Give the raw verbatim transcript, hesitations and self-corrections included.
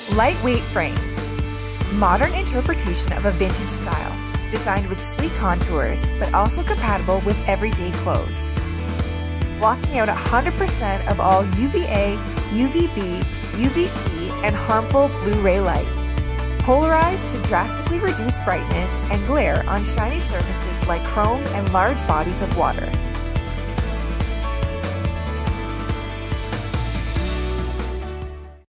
Lightweight frames. Modern interpretation of a vintage style, designed with sleek contours, but also compatible with everyday clothes. Blocking out one hundred percent of all U V A, U V B, U V C, and harmful Blu-ray light. Polarized to drastically reduce brightness and glare on shiny surfaces like chrome and large bodies of water.